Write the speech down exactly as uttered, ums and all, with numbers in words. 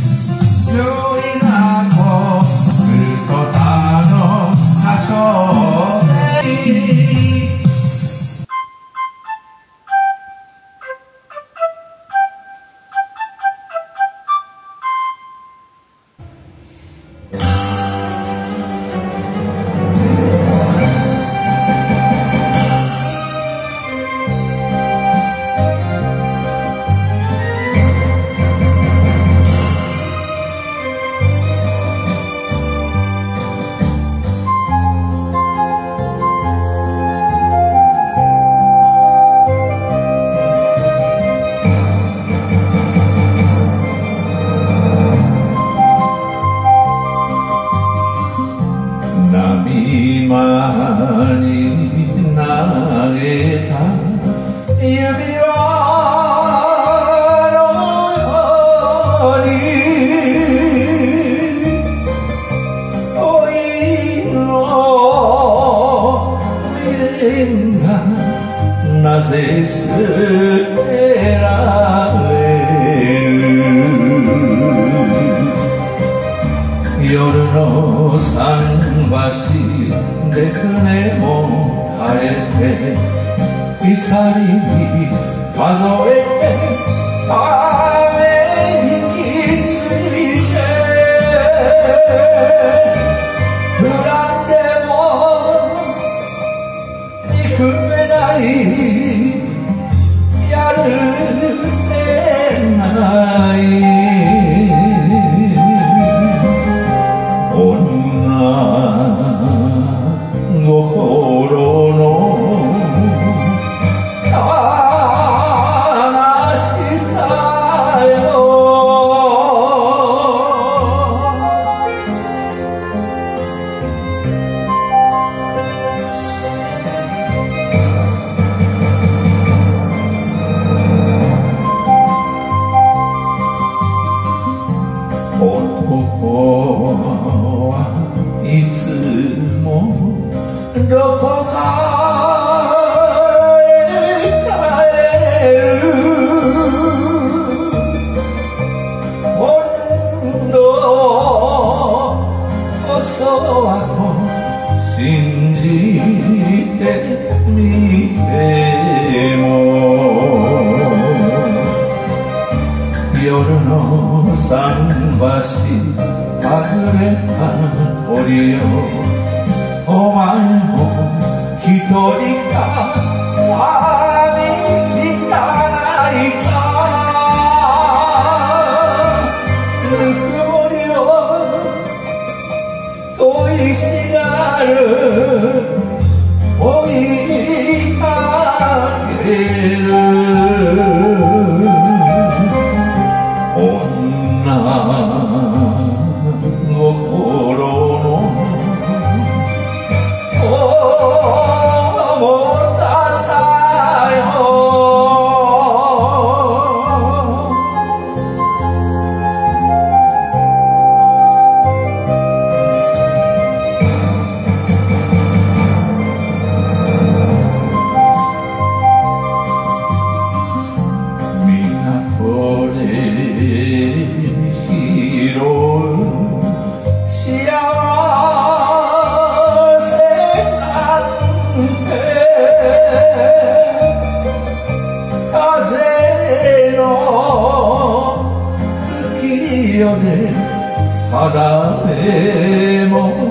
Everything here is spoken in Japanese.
今に投げた指輪のように恋の未練がなぜ捨てられる。夜の桟橋で船も垂れて鎖に数えてため息ついて恨んでも憎めないやるせない心の悲しさよ。男はいつもどこかへ帰る。今度こそはと信じてみても夜の桟橋あふれた鳥よ、お前も一人か寂しかないか。ぬくもりを恋しがる追いかける女心の定めも